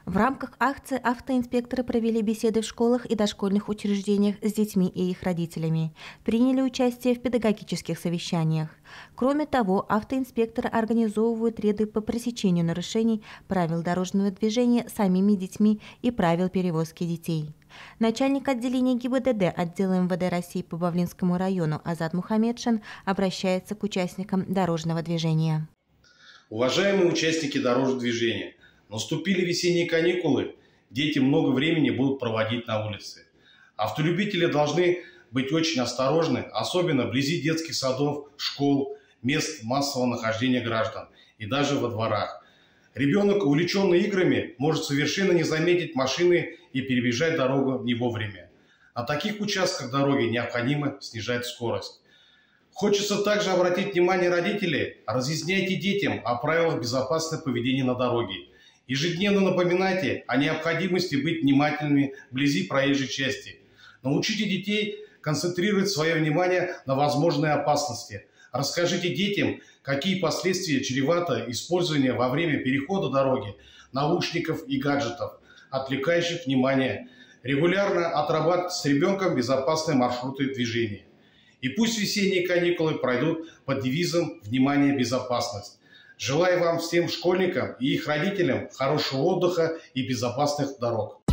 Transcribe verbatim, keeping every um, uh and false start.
В рамках акции автоинспекторы провели беседы в школах и дошкольных учреждениях с детьми и их родителями, приняли участие в педагогических совещаниях. Кроме того, автоинспекторы организовывают рейды по пресечению нарушений правил дорожного движения самими детьми и правил перевозки детей. Начальник отделения ГИБДД отдела эм вэ дэ России по Бавлинскому району Азат Мухаммедшин обращается к участникам дорожного движения. Уважаемые участники дорожного движения, наступили весенние каникулы, дети много времени будут проводить на улице. Автолюбители должны быть очень осторожны, особенно вблизи детских садов, школ, мест массового нахождения граждан и даже во дворах. Ребенок, увлеченный играми, может совершенно не заметить машины и перебежать дорогу не вовремя. На таких участках дороги необходимо снижать скорость. Хочется также обратить внимание родителей: разъясняйте детям о правилах безопасного поведения на дороге. Ежедневно напоминайте о необходимости быть внимательными вблизи проезжей части. Научите детей концентрировать свое внимание на возможной опасности. Расскажите детям, какие последствия чревато использование во время перехода дороги наушников и гаджетов, отвлекающих внимание. Регулярно отрабатывать с ребенком безопасные маршруты движения. И пусть весенние каникулы пройдут под девизом «Внимание, безопасность». Желаю вам всем школьникам и их родителям хорошего отдыха и безопасных дорог.